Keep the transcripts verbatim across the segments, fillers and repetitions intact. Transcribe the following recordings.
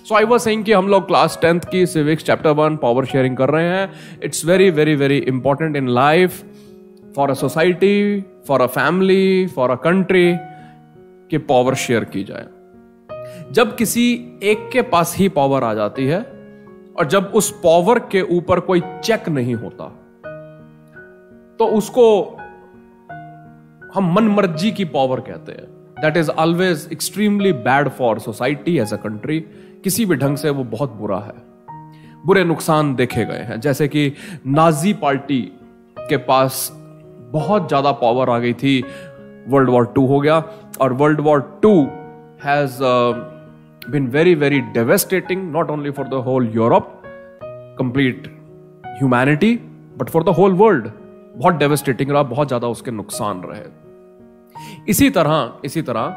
So I was saying कि हम लोग क्लास टेंथ की civics chapter one power sharing कर रहे हैं. It's very very very important in life, for a society, for a family, for a country, कि power share की जाए. जब किसी एक के पास ही पावर आ जाती है और जब उस पावर के ऊपर कोई चेक नहीं होता, तो उसको हम मनमर्जी की पावर कहते हैं. That is always extremely bad for society as a country. किसी भी ढंग से वो बहुत बुरा है. बुरे नुकसान देखे गए हैं, जैसे कि नाजी पार्टी के पास बहुत ज्यादा पावर आ गई थी, वर्ल्ड वॉर टू हो गया, और world war two has been very very devastating, not only for the whole Europe, complete humanity, but for the whole world. बहुत डेवेस्टेटिंग रहा, बहुत ज्यादा उसके नुकसान रहे. इसी तरह इसी तरह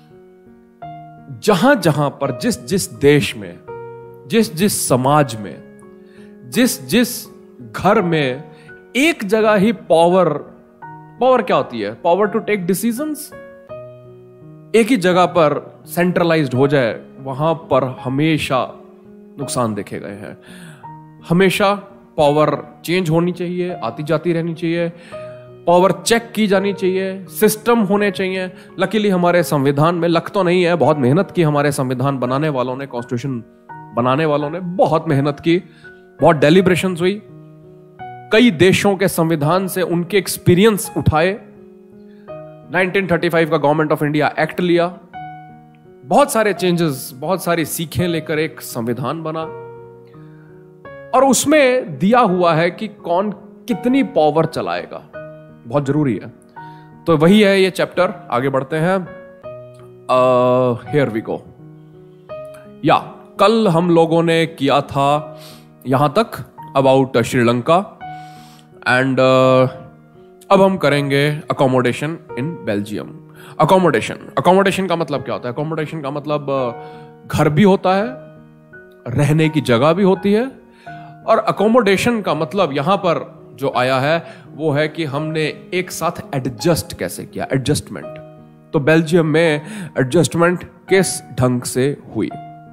जहां जहां पर जिस जिस देश में, जिस जिस समाज में, जिस जिस घर में एक जगह ही पावर पावर क्या होती है? Power to take decisions. एक ही जगह पर सेंट्रलाइज्ड हो जाए, वहां पर हमेशा नुकसान देखे गए हैं. हमेशा पावर चेंज होनी चाहिए, आती जाती रहनी चाहिए, पावर चेक की जानी चाहिए, सिस्टम होने चाहिए. लकीली हमारे संविधान में, लक तो नहीं है, बहुत मेहनत की हमारे संविधान बनाने वालों ने, कॉन्स्टिट्यूशन बनाने वालों ने बहुत मेहनत की, बहुत डेलिब्रेशंस हुई. कई देशों के संविधान से उनके एक्सपीरियंस उठाए. नाइनटीन थर्टी फाइव का गवर्नमेंट ऑफ इंडिया एक्ट लिया, बहुत सारे चेंजेस, बहुत सारी सीखें लेकर एक संविधान बना, और उसमें दिया हुआ है कि कौन कितनी पावर चलाएगा. बहुत जरूरी है. तो वही है ये चैप्टर. आगे बढ़ते हैं. Here we go. या कल हम लोगों ने किया था यहां तक अबाउट श्रीलंका, एंड अब हम करेंगे accommodation in Belgium. Accommodation accommodation का मतलब क्या होता है? अकोमोडेशन का मतलब घर भी होता है, रहने की जगह भी होती है, और अकोमोडेशन का मतलब यहां पर जो आया है वो है कि हमने एक साथ एडजस्ट कैसे किया, एडजस्टमेंट. तो बेल्जियम में एडजस्टमेंट किस ढंग से हुई.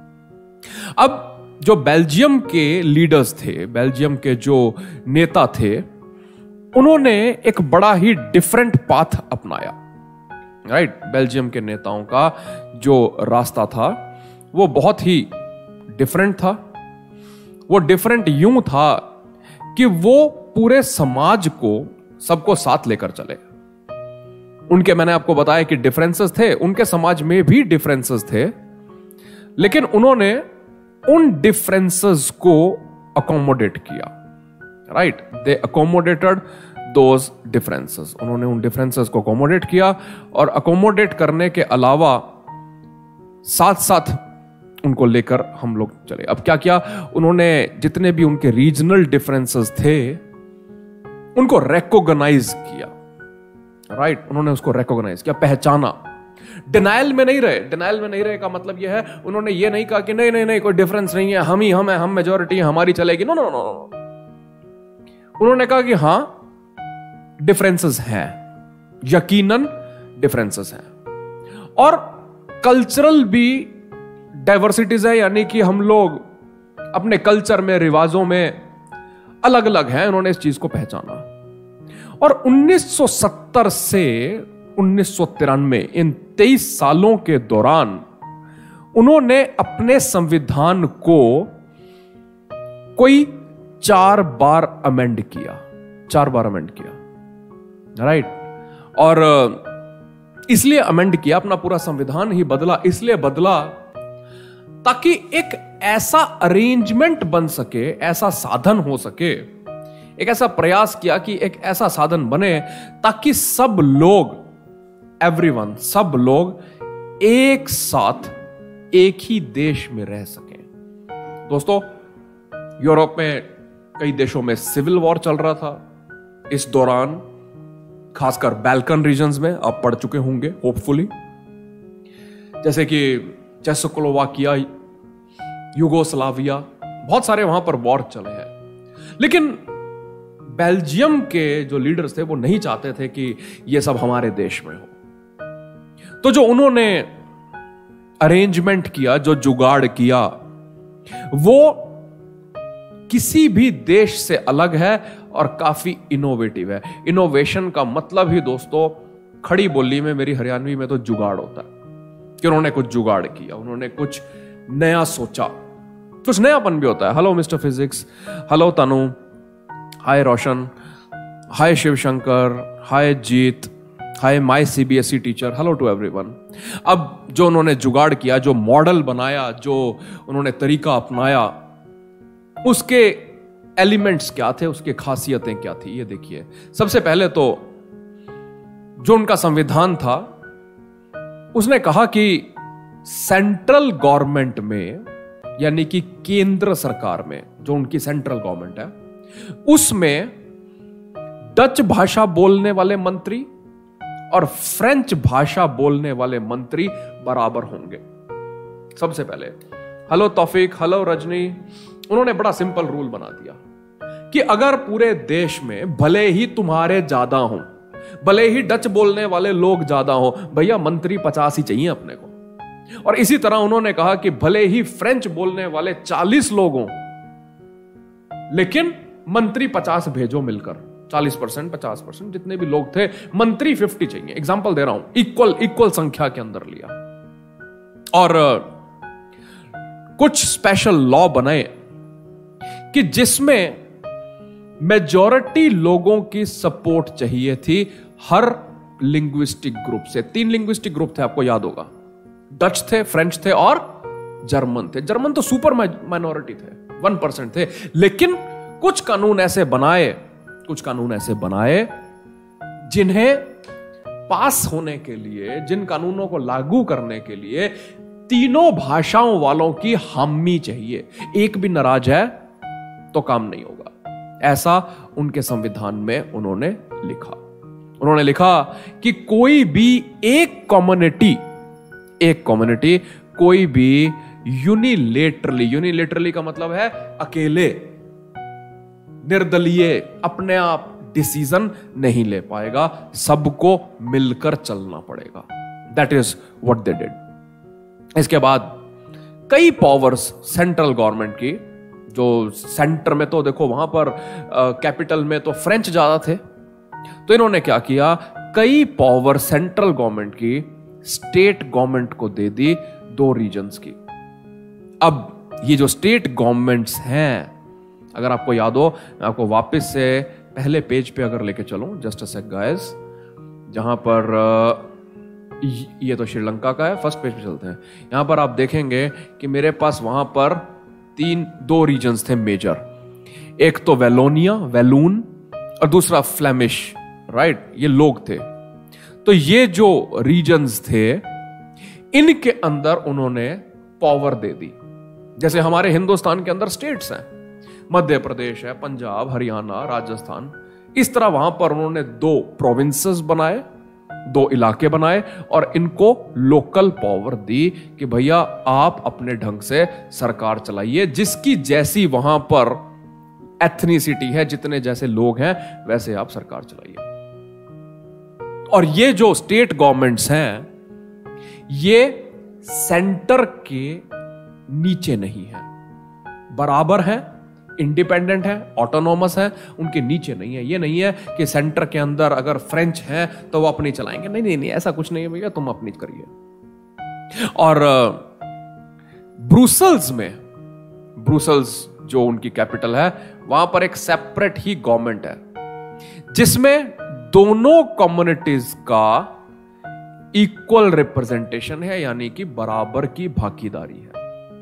अब जो बेल्जियम के लीडर्स थे, बेल्जियम के जो नेता थे, उन्होंने एक बड़ा ही डिफरेंट पाथ अपनाया. राइट, बेल्जियम के नेताओं का जो रास्ता था वो बहुत ही डिफरेंट था. वो डिफरेंट यूं था कि वो पूरे समाज को, सबको साथ लेकर चले. उनके, मैंने आपको बताया कि डिफरेंसेस थे, उनके समाज में भी डिफरेंसेस थे, लेकिन उन्होंने उन डिफरेंसेस को अकोमोडेट किया. Right, they accommodated those differences. उन्होंने उन डिफरेंसेस को अकोमोडेट किया, और अकोमोडेट करने के अलावा साथ साथ उनको लेकर हम लोग चले. अब क्या किया उन्होंने? जितने भी उनके रीजनल डिफरेंसेस थे उनको रेकॉग्नाइज किया. Right right? उन्होंने उसको रेकॉग्नाइज किया, पहचाना. डिनायल में नहीं रहे. डिनायल में नहीं रहे का मतलब यह है, उन्होंने ये नहीं कहा कि नहीं नहीं नहीं कोई डिफरेंस नहीं है, हम ही हम है, हम मेजॉरिटी है, हमारी चलेगी. No no no. उन्होंने कहा कि हां डिफरेंसेस हैं, यकीनन डिफरेंसेस हैं, और कल्चरल भी डाइवर्सिटीज है, यानी कि हम लोग अपने कल्चर में, रिवाजों में अलग अलग हैं. उन्होंने इस चीज को पहचाना, और उन्नीस सौ सत्तर से उन्नीस सौ तिरानवे, इन तेईस सालों के दौरान उन्होंने अपने संविधान को कोई चार बार अमेंड किया. चार बार अमेंड किया. राइट, और इसलिए अमेंड किया, अपना पूरा संविधान ही बदला. इसलिए बदला ताकि एक ऐसा अरेंजमेंट बन सके, ऐसा साधन हो सके, एक ऐसा प्रयास किया कि एक ऐसा साधन बने ताकि सब लोग, एवरीवन, सब लोग एक साथ एक ही देश में रह सकें. दोस्तों, यूरोप में कई देशों में सिविल वॉर चल रहा था इस दौरान, खासकर बैल्कन रीजन्स में. आप पढ़ चुके होंगे होपफुली, जैसे कि चेकोस्लोवाकिया, यूगोस्लाविया, बहुत सारे वहां पर वॉर चले हैं. लेकिन बेल्जियम के जो लीडर्स थे वो नहीं चाहते थे कि ये सब हमारे देश में हो. तो जो उन्होंने अरेंजमेंट किया, जो जुगाड़ किया, वो किसी भी देश से अलग है और काफी इनोवेटिव है। इनोवेशन का मतलब ही दोस्तों, खड़ी बोली में, मेरी हरियाणवी में तो जुगाड़ होता है कि उन्होंने कुछ जुगाड़ किया, उन्होंने कुछ नया सोचा, कुछ नयापन भी होता है। Hello mister physics, hello Tanu, hi Roshan, hi Shivshankar, hi Jeet, hi my CBSE teacher, hello to everyone. अब जो उन्होंने जुगाड़ किया, जो मॉडल बनाया, जो उन्होंने तरीका अपनाया, उसके एलिमेंट्स क्या थे, उसके खासियतें क्या थी, ये देखिए। सबसे पहले तो जो उनका संविधान था, उसने कहा कि सेंट्रल गवर्नमेंट में, यानी कि केंद्र सरकार में, जो उनकी सेंट्रल गवर्नमेंट है, उसमें डच भाषा बोलने वाले मंत्री और फ्रेंच भाषा बोलने वाले मंत्री बराबर होंगे। सबसे पहले हेलो तौफीक, हेलो रजनी, उन्होंने बड़ा सिंपल रूल बना दिया कि अगर पूरे देश में भले ही तुम्हारे ज्यादा हो, भले ही डच बोलने वाले लोग ज्यादा हो, भैया मंत्री पचास ही चाहिए अपने को। और इसी तरह उन्होंने कहा कि भले ही फ्रेंच बोलने वाले चालीस लोग हों, लेकिन मंत्री पचास भेजो मिलकर, चालीस परसेंट, पचास परसेंट, जितने भी लोग थे, मंत्री फिफ्टी चाहिए। एग्जाम्पल दे रहा हूं, इक्वल इक्वल संख्या के अंदर लिया। और कुछ स्पेशल लॉ बनाए कि जिसमें मेजॉरिटी लोगों की सपोर्ट चाहिए थी हर लिंग्विस्टिक ग्रुप से। तीन लिंग्विस्टिक ग्रुप थे, आपको याद होगा, डच थे, फ्रेंच थे और जर्मन थे। जर्मन तो सुपर माइनॉरिटी थे, वन परसेंट थे। लेकिन कुछ कानून ऐसे बनाए, कुछ कानून ऐसे बनाए जिन्हें पास होने के लिए, जिन कानूनों को लागू करने के लिए तीनों भाषाओं वालों की हामी चाहिए। एक भी नाराज है तो काम नहीं होगा। ऐसा उनके संविधान में उन्होंने लिखा। उन्होंने लिखा कि कोई भी एक कम्युनिटी, एक कम्युनिटी कोई भी यूनिलेटरली, यूनिलेटरली का मतलब है अकेले, निर्दलीय, अपने आप डिसीजन नहीं ले पाएगा, सबको मिलकर चलना पड़ेगा। That is what they did. इसके बाद कई पावर्स सेंट्रल गवर्नमेंट की, जो सेंटर में तो देखो वहां पर कैपिटल में तो फ्रेंच ज्यादा थे, तो इन्होंने क्या किया, कई पावर सेंट्रल गवर्नमेंट की स्टेट गवर्नमेंट को दे दी, दो रीजन्स की। अब ये जो स्टेट गवर्नमेंट्स हैं, अगर आपको याद हो, मैं आपको वापस से पहले पेज पे अगर लेके चलूं, जस्ट अ सेक गाइस, जहां पर ये तो श्रीलंका का है, फर्स्ट पेज पे चलते हैं। यहां पर आप देखेंगे कि मेरे पास वहां पर तीन दो रीजन्स थे मेजर, एक तो वेलोनिया, वेलून, और दूसरा फ्लेमिश, राइट, ये लोग थे। तो ये जो रीजन्स थे, इनके अंदर उन्होंने पावर दे दी। जैसे हमारे हिंदुस्तान के अंदर स्टेट्स हैं, मध्य प्रदेश है, पंजाब, हरियाणा, राजस्थान, इस तरह वहां पर उन्होंने दो प्रोविंसेस बनाए, दो इलाके बनाए, और इनको लोकल पावर दी कि भैया आप अपने ढंग से सरकार चलाइए, जिसकी जैसी वहां पर एथनिसिटी है, जितने जैसे लोग हैं, वैसे आप सरकार चलाइए। और ये जो स्टेट गवर्नमेंट्स हैं, ये सेंटर के नीचे नहीं है, बराबर है, इंडिपेंडेंट है, ऑटोनॉमस है, उनके नीचे नहीं है। ये नहीं है कि सेंटर के अंदर अगर फ्रेंच है तो वो अपनी चलाएंगे, नहीं नहीं नहीं, ऐसा कुछ नहीं है भैया, तुम अपनी करिए। और ब्रुसेल्स में, ब्रुसेल्स जो उनकी कैपिटल है, वहां पर एक सेपरेट ही गवर्नमेंट है, जिसमें दोनों कम्युनिटीज का इक्वल रिप्रेजेंटेशन है, यानी कि बराबर की भागीदारी है।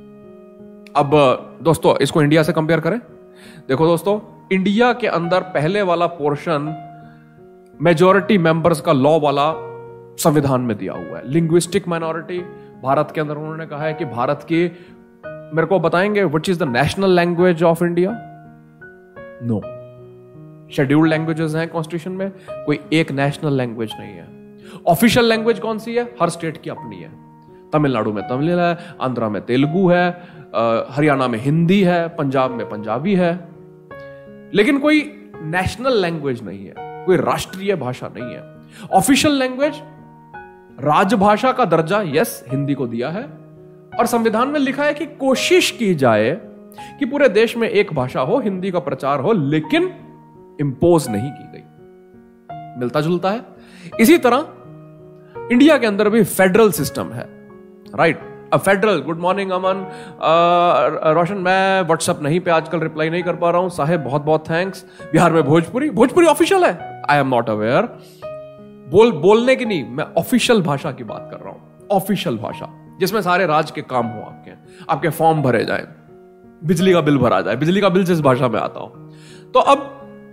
अब दोस्तों इसको इंडिया से कंपेयर करें, देखो दोस्तों, इंडिया के अंदर पहले वाला पोर्शन मेजॉरिटी मेंबर्स का लॉ वाला संविधान में दिया हुआ है। लिंग्विस्टिक माइनॉरिटी भारत के अंदर उन्होंने कहा है कि भारत की, मेरे को बताएंगे which is the national language of India? No, scheduled languages हैं कॉन्स्टिट्यूशन में, कोई एक नेशनल लैंग्वेज नहीं है। ऑफिशियल लैंग्वेज कौन सी है? हर स्टेट की अपनी है। तमिलनाडु में तमिल है, आंध्रा में तेलुगु है, हरियाणा में हिंदी है, पंजाब में पंजाबी है, लेकिन कोई नेशनल लैंग्वेज नहीं है, कोई राष्ट्रीय भाषा नहीं है। ऑफिशियल लैंग्वेज, राजभाषा का दर्जा यस हिंदी को दिया है, और संविधान में लिखा है कि कोशिश की जाए कि पूरे देश में एक भाषा हो, हिंदी का प्रचार हो, लेकिन इंपोज नहीं की गई। मिलता जुलता है। इसी तरह इंडिया के अंदर भी फेडरल सिस्टम है, राइट। अब federal, good morning Aman, Roshan, मैं व्हाट्सएप नहीं पे आजकल रिप्लाई नहीं कर पा रहा हूं साहेब, बहुत बहुत थैंक्स। बिहार में भोजपुरी, भोजपुरी ऑफिशियल है, आई एम नॉट अवेयर। बोल बोलने की नहीं, मैं ऑफिशियल भाषा की बात कर रहा हूं, ऑफिशियल भाषा जिसमें सारे राज्य के काम हो, आपके आपके फॉर्म भरे जाए, बिजली का बिल भरा जाए, बिजली का बिल जिस भाषा में आता हो। तो अब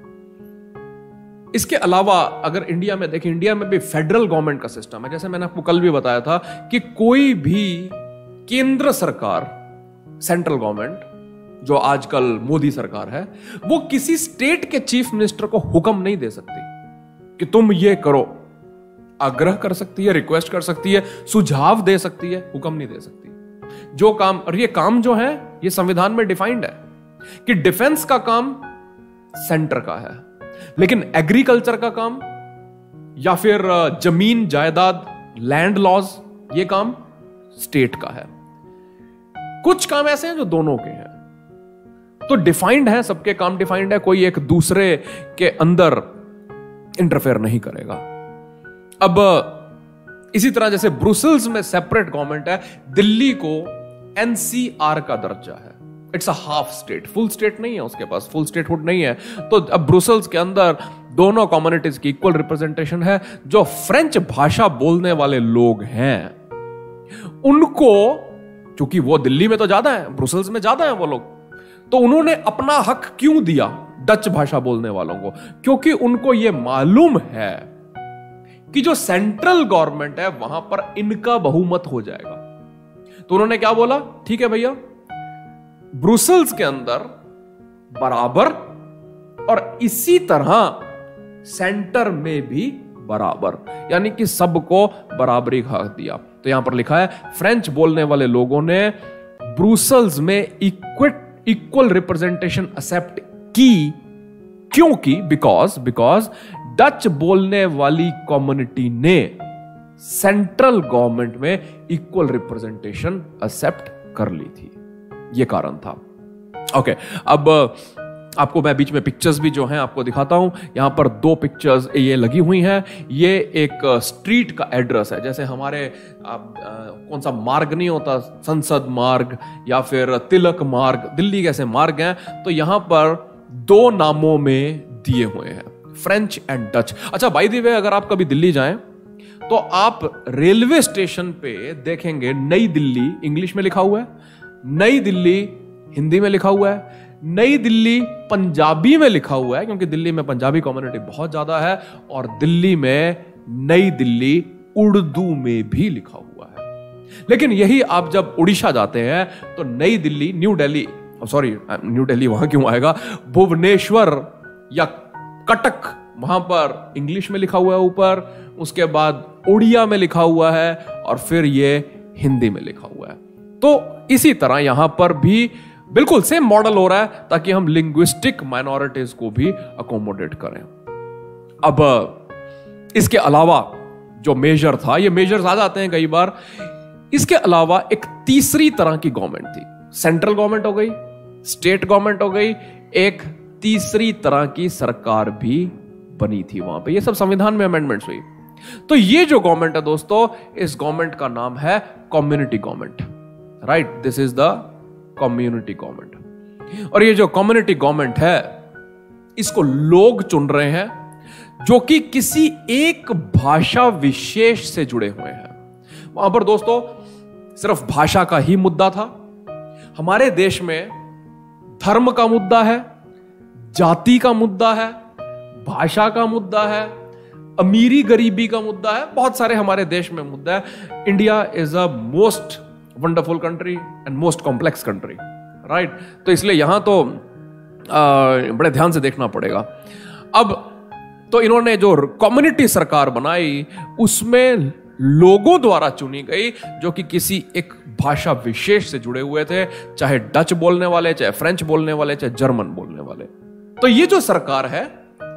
इसके अलावा अगर इंडिया में देखें, इंडिया में भी फेडरल गवर्नमेंट का सिस्टम है। जैसे मैंने आपको कल भी बताया था कि कोई भी केंद्र सरकार, सेंट्रल गवर्नमेंट जो आजकल मोदी सरकार है, वो किसी स्टेट के चीफ मिनिस्टर को हुक्म नहीं दे सकती कि तुम ये करो। आग्रह कर सकती है, रिक्वेस्ट कर सकती है, सुझाव दे सकती है, हुक्म नहीं दे सकती। जो काम, और ये काम जो है ये संविधान में डिफाइंड है कि डिफेंस का काम सेंटर का है, लेकिन एग्रीकल्चर का काम या फिर जमीन जायदाद, लैंड लॉज, ये काम स्टेट का है। कुछ काम ऐसे हैं जो दोनों के हैं। तो डिफाइंड है, सबके काम डिफाइंड है, कोई एक दूसरे के अंदर इंटरफेयर नहीं करेगा। अब इसी तरह जैसे ब्रुसेल्स में सेपरेट गवर्नमेंट है, दिल्ली को एनसीआर का दर्जा है, it's a half state, full state नहीं है उसके पास, फुल स्टेटहुड नहीं है। तो अब ब्रुसेल्स के अंदर दोनों कम्युनिटीज की इक्वल रिप्रेजेंटेशन है। जो फ्रेंच भाषा बोलने वाले लोग हैं उनको, क्योंकि वो दिल्ली में तो ज्यादा है, ब्रुसेल्स में ज्यादा है वो लोग, तो उन्होंने अपना हक क्यों दिया डच भाषा बोलने वालों को? क्योंकि उनको यह मालूम है कि जो सेंट्रल गवर्नमेंट है वहां पर इनका बहुमत हो जाएगा। तो उन्होंने क्या बोला, ठीक है भैया, ब्रुसेल्स के अंदर बराबर और इसी तरह सेंटर में भी बराबर, यानी कि सबको बराबरी का हक दिया। तो यहां पर लिखा है फ्रेंच बोलने वाले लोगों ने ब्रुसेल्स में इक्विट इक्वल रिप्रेजेंटेशन एक्सेप्ट की, क्योंकि बिकॉज बिकॉज डच बोलने वाली कम्युनिटी ने सेंट्रल गवर्नमेंट में इक्वल रिप्रेजेंटेशन एक्सेप्ट कर ली थी। यह कारण था। ओके, अब आपको मैं बीच में पिक्चर्स भी जो हैं आपको दिखाता हूं। यहां पर दो पिक्चर्स ये लगी हुई हैं। ये एक स्ट्रीट का एड्रेस है, जैसे हमारे आ, आ, कौन सा मार्ग नहीं होता, संसद मार्ग या फिर तिलक मार्ग, दिल्ली कैसे मार्ग हैं, तो यहां पर दो नामों में दिए हुए हैं, फ्रेंच एंड डच। अच्छा, बाय द वे, अगर आप कभी दिल्ली जाएं तो आप रेलवे स्टेशन पे देखेंगे नई दिल्ली इंग्लिश में लिखा हुआ है, नई दिल्ली हिंदी में लिखा हुआ है, नई दिल्ली पंजाबी में लिखा हुआ है, क्योंकि दिल्ली में पंजाबी कम्युनिटी बहुत ज्यादा है, और दिल्ली में नई दिल्ली उर्दू में भी लिखा हुआ है। लेकिन यही आप जब उड़ीसा जाते हैं तो नई Delhi, new Delhi, sorry new Delhi वहां क्यों आएगा, भुवनेश्वर या कटक, वहां पर इंग्लिश में लिखा हुआ है ऊपर, उसके बाद उड़िया में लिखा हुआ है, और फिर ये हिंदी में लिखा हुआ है। तो इसी तरह यहां पर भी बिल्कुल सेम मॉडल हो रहा है, ताकि हम लिंग्विस्टिक माइनॉरिटीज को भी अकोमोडेट करें। अब इसके अलावा जो मेजर था, ये मेजर्स आ जाते हैं कई बार, इसके अलावा एक तीसरी तरह की गवर्नमेंट थी। सेंट्रल गवर्नमेंट हो गई, स्टेट गवर्नमेंट हो गई, एक तीसरी तरह की सरकार भी बनी थी वहां पे। ये सब संविधान में अमेंडमेंट्स हुई। तो ये जो गवर्नमेंट है दोस्तों, इस गवर्नमेंट का नाम है community government, right, this is the community government. और ये जो कम्युनिटी गवर्नमेंट है, इसको लोग चुन रहे हैं जो कि किसी एक भाषा विशेष से जुड़े हुए हैं। वहां पर दोस्तों सिर्फ भाषा का ही मुद्दा था। हमारे देश में धर्म का मुद्दा है, जाति का मुद्दा है, भाषा का मुद्दा है, अमीरी गरीबी का मुद्दा है, बहुत सारे हमारे देश में मुद्दा है। India is a most wonderful country and most complex country, right. तो इसलिए यहां तो आ, बड़े ध्यान से देखना पड़ेगा। अब तो इन्होंने जो कम्युनिटी सरकार बनाई, उसमें लोगों द्वारा चुनी गई जो कि किसी एक भाषा विशेष से जुड़े हुए थे, चाहे डच बोलने वाले, चाहे फ्रेंच बोलने वाले, चाहे जर्मन बोलने वाले। तो ये जो सरकार है,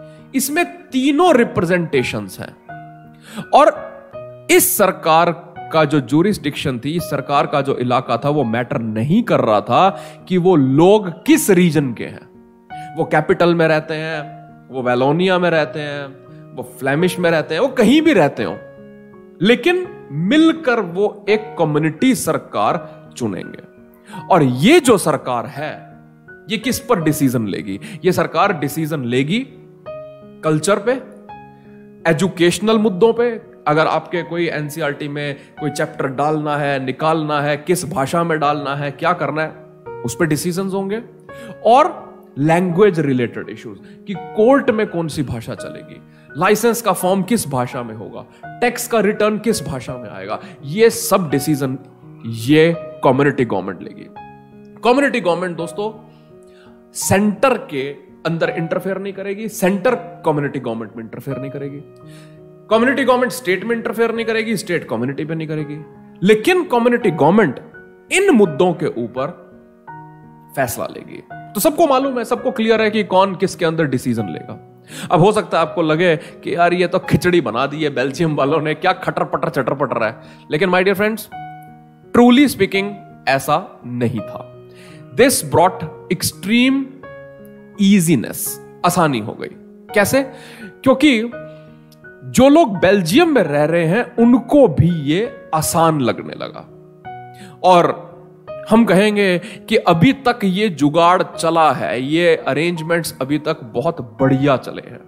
इसमें तीनों रिप्रेजेंटेशंस हैं, और इस सरकार का जो जूरिसडिक्शन थी, इस सरकार का जो इलाका था, वो मैटर नहीं कर रहा था कि वो लोग किस रीजन के हैं। वो कैपिटल में रहते हैं, वो वैलोनिया में रहते हैं, वो फ्लेमिश में रहते हैं, वो कहीं भी रहते हो, लेकिन मिलकर वो एक कम्युनिटी सरकार चुनेंगे। और ये जो सरकार है, ये किस पर डिसीजन लेगी? ये सरकार डिसीजन लेगी कल्चर पे, एजुकेशनल मुद्दों पे। अगर आपके कोई एनसीईआरटी में कोई चैप्टर डालना है, निकालना है, किस भाषा में डालना है, क्या करना है, उस पर डिसीजंस होंगे। और लैंग्वेज रिलेटेड इश्यूज कि कोर्ट में कौन सी भाषा चलेगी, लाइसेंस का फॉर्म किस भाषा में होगा, टैक्स का रिटर्न किस भाषा में आएगा, ये सब डिसीजन ये कम्युनिटी गवर्नमेंट लेगी। कम्युनिटी गवर्नमेंट दोस्तों सेंटर के अंदर इंटरफेयर नहीं करेगी, सेंटर कम्युनिटी गवर्नमेंट में इंटरफेयर नहीं करेगी, कम्युनिटी गवर्नमेंट स्टेट में इंटरफेयर नहीं करेगी, स्टेट कम्युनिटी पे नहीं करेगी। लेकिन कम्युनिटी गवर्नमेंट इन मुद्दों के ऊपर फैसला लेगी। तो सबको मालूम है, सबको क्लियर है कि कौन किसके अंदर डिसीजन लेगा। अब हो सकता है आपको लगे कि यार ये तो खिचड़ी बना दी है बेल्जियम वालों ने, क्या खटर पटर चटर पटर है। लेकिन my dear friends, truly speaking ऐसा नहीं था। दिस ब्रॉट एक्सट्रीम इजीनेस, आसानी हो गई। कैसे? क्योंकि जो लोग बेल्जियम में रह रहे हैं उनको भी ये आसान लगने लगा। और हम कहेंगे कि अभी तक ये जुगाड़ चला है, ये अरेंजमेंट्स अभी तक बहुत बढ़िया चले हैं।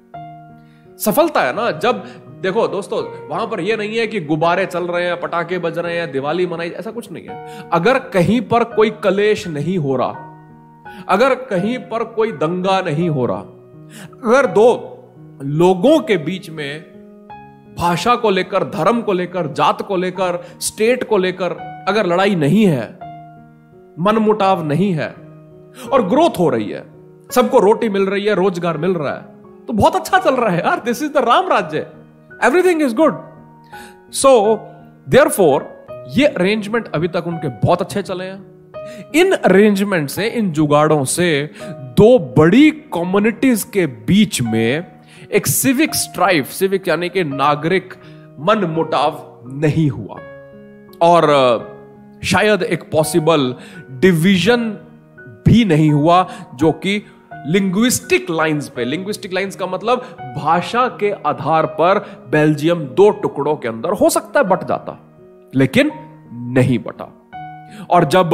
सफलता है ना, जब देखो दोस्तों, वहां पर यह नहीं है कि गुब्बारे चल रहे हैं, पटाखे बज रहे हैं, दिवाली मनाई, ऐसा कुछ नहीं है। अगर कहीं पर कोई कलेश नहीं हो रहा, अगर कहीं पर कोई दंगा नहीं हो रहा, अगर दो लोगों के बीच में भाषा को लेकर, धर्म को लेकर, जात को लेकर, स्टेट को लेकर अगर लड़ाई नहीं है, मनमुटाव नहीं है और ग्रोथ हो रही है, सबको रोटी मिल रही है, रोजगार मिल रहा है, तो बहुत अच्छा चल रहा है यार। This is the Ram Rajya, everything is good. So therefore ये अरेंजमेंट अभी तक उनके बहुत अच्छे चले हैं। इन अरेंजमेंट से, इन जुगाड़ों से दो बड़ी कम्युनिटीज के बीच में एक सिविक स्ट्राइफ, सिविक यानी कि नागरिक मन मुटाव नहीं हुआ, और शायद एक पॉसिबल डिवीजन भी नहीं हुआ, जो कि लिंग्विस्टिक लाइंस पे, लिंग्विस्टिक लाइंस का मतलब भाषा के आधार पर बेल्जियम दो टुकड़ों के अंदर हो सकता है बट जाता, लेकिन नहीं बटा। और जब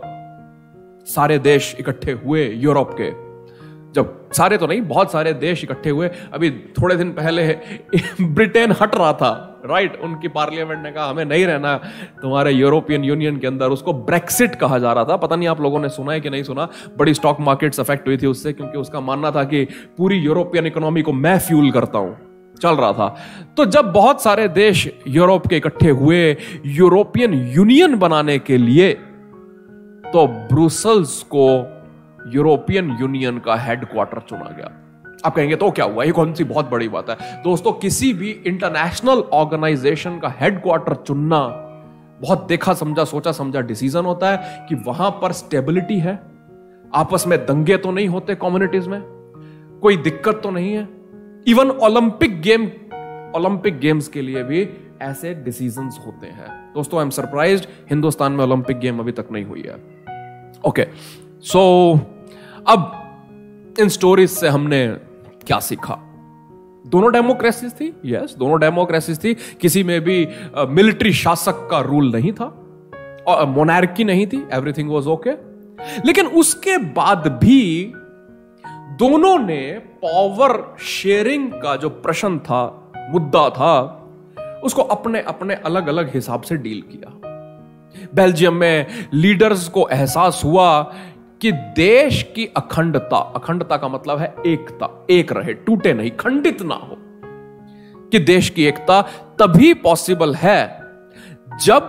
सारे देश इकट्ठे हुए यूरोप के, जब सारे तो नहीं, बहुत सारे देश इकट्ठे हुए, अभी थोड़े दिन पहले ब्रिटेन हट रहा था, राइट, उनकी पार्लियामेंट ने कहा हमें नहीं रहना तुम्हारे यूरोपियन यूनियन के अंदर, उसको ब्रेक्सिट कहा जा रहा था। पता नहीं आप लोगों ने सुना है कि नहीं सुना, बड़ी स्टॉक मार्केट्स अफेक्ट हुई थी उससे, क्योंकि उसका मानना था कि पूरी यूरोपियन इकोनॉमी को मैं फ्यूल करता हूं, चल रहा था। तो जब बहुत सारे देश यूरोप के इकट्ठे हुए यूरोपियन यूनियन बनाने के लिए, तो ब्रुसेल्स को यूरोपियन यूनियन का हेडक्वार्टर चुना गया। आप कहेंगे तो क्या हुआ, ये कौन सी बहुत बड़ी बात है? दोस्तों, किसी भी इंटरनेशनल ऑर्गेनाइजेशन का हेडक्वार्टर चुनना बहुत देखा समझा, सोचा समझा डिसीजन होता है कि वहां पर स्टेबिलिटी है, आपस में दंगे तो नहीं होते, कम्युनिटीज में कोई दिक्कत तो नहीं है। Even Olympic game Olympic games के लिए भी ऐसे डिसीजंस होते हैं। दोस्तों, आई एम सरप्राइज्ड, हिंदुस्तान में ओलंपिक गेम अभी तक नहीं हुई है। ओके, सो अब इन स्टोरीज से हमने क्या सीखा? दोनों डेमोक्रेसीज थी, यस, दोनों डेमोक्रेसीज थी, किसी में भी मिलिट्री शासक का रूल नहीं था और मोनार्की नहीं थी, एवरीथिंग वाज ओके। लेकिन उसके बाद भी दोनों ने पावर शेयरिंग का जो प्रश्न था, मुद्दा था, उसको अपने अपने अलग अलग हिसाब से डील किया। बेल्जियम में लीडर्स को एहसास हुआ कि देश की अखंडता, अखंडता का मतलब है एकता, एक रहे, टूटे नहीं, खंडित ना हो, कि देश की एकता तभी पॉसिबल है जब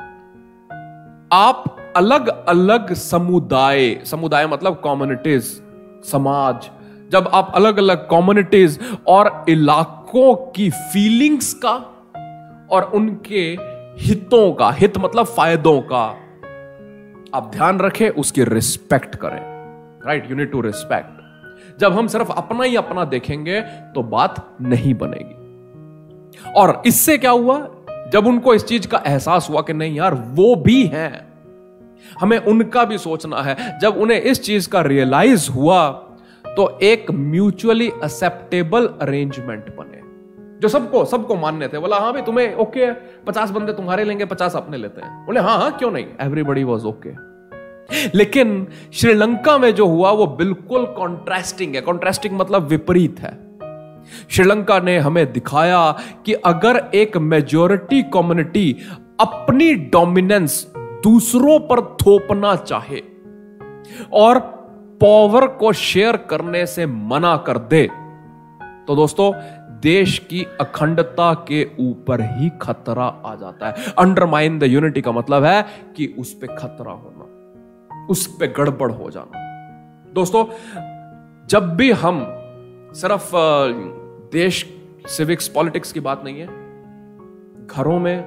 आप अलग अलग समुदाय, समुदाय मतलब कम्युनिटीज, समाज, जब आप अलग अलग कम्युनिटीज और इलाकों की फीलिंग्स का और उनके हितों का, हित मतलब फायदों का आप ध्यान रखें, उसकी रिस्पेक्ट करें, right, you need to respect. जब हम सिर्फ अपना ही अपना देखेंगे तो बात नहीं बनेगी। और इससे क्या हुआ? जब उनको इस चीज का एहसास हुआ कि नहीं यार वो भी हैं, हमें उनका भी सोचना है, जब उन्हें इस चीज का रियलाइज हुआ तो एक म्यूचुअली एक्सेप्टेबल अरेंजमेंट बने जो सबको सबको मान्य थे। बोला हाँ भाई तुम्हें ओके है, पचास बंदे तुम्हारे लेंगे, पचास अपने लेते हैं। बोले हाँ हाँ क्यों नहीं, एवरीबॉडी वाज ओके। लेकिन श्रीलंका में जो हुआ वो बिल्कुल कॉन्ट्रास्टिंग है। कॉन्ट्रास्टिंग मतलब विपरीत है। श्रीलंका ने हमें दिखाया कि अगर एक मेजॉरिटी कम्युनिटी अपनी डोमिनेंस दूसरों पर थोपना चाहे और पावर को शेयर करने से मना कर दे तो दोस्तों देश की अखंडता के ऊपर ही खतरा आ जाता है। अंडरमाइन द यूनिटी का मतलब है कि उस पे खतरा होना, उस पे गड़बड़ हो जाना। दोस्तों जब भी हम सिर्फ देश सिविक्स पॉलिटिक्स की बात नहीं है, घरों में,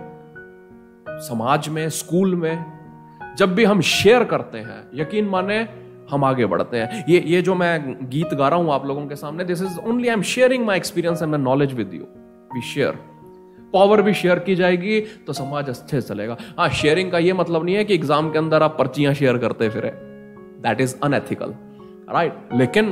समाज में, स्कूल में जब भी हम शेयर करते हैं, यकीन माने हम आगे बढ़ते हैं। ये ये जो मैं गीत गा रहा हूं आप लोगों के सामने, this is only I am sharing my experience and my knowledge with you. We share, power भी शेयर की जाएगी तो समाज अच्छे से चलेगा। हाँ, शेयरिंग का ये मतलब नहीं है कि एग्जाम के अंदर आप पर्चियां शेयर करते फिरे, दैट इज अनएथिकल, राइट। लेकिन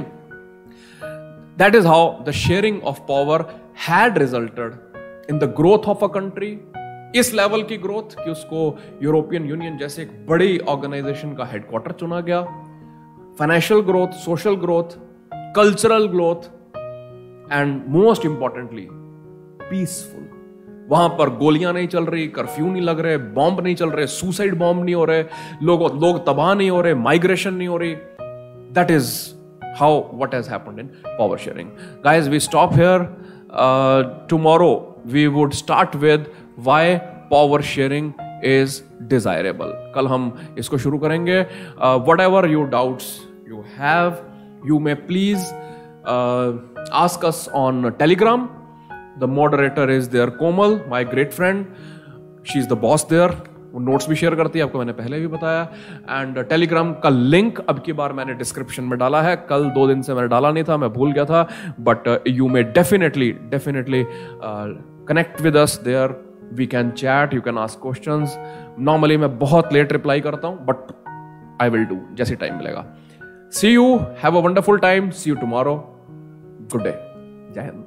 that is how the sharing of power had resulted in the growth of a country. इस लेवल की ग्रोथ कि उसको यूरोपियन यूनियन जैसे एक बड़ी ऑर्गेनाइजेशन का हेडक्वार्टर चुना गया। Financial growth, social growth, cultural growth and most importantly peaceful. वहां पर गोलियां नहीं चल रही, कर्फ्यू नहीं लग रहे, बॉम्ब नहीं चल रहे, सुसाइड बॉम्ब नहीं हो रहे, लोग लोग तबाह नहीं हो रहे, माइग्रेशन नहीं हो रही। That is how what has happened in power sharing. Guys, we stop here. Tomorrow we would start with why power sharing is desirable. कल हम इसको शुरू करेंगे। Whatever your doubts you have, you may please uh, ask us on Telegram. The moderator is there, Komal, my great friend. She's the boss there. वो notes भी share करती है, आपको मैंने पहले भी बताया। एंड टेलीग्राम का लिंक अब की बार मैंने डिस्क्रिप्शन में डाला है। कल दो दिन से मैंने डाला नहीं था, मैं भूल गया था, but you may definitely definitely connect with us there. We can chat, you can ask questions. Normally मैं बहुत लेट रिप्लाई करता हूं, बट आई विल डू जैसे टाइम मिलेगा। See you. Have a wonderful time. See you tomorrow. Good day. Jai Hind.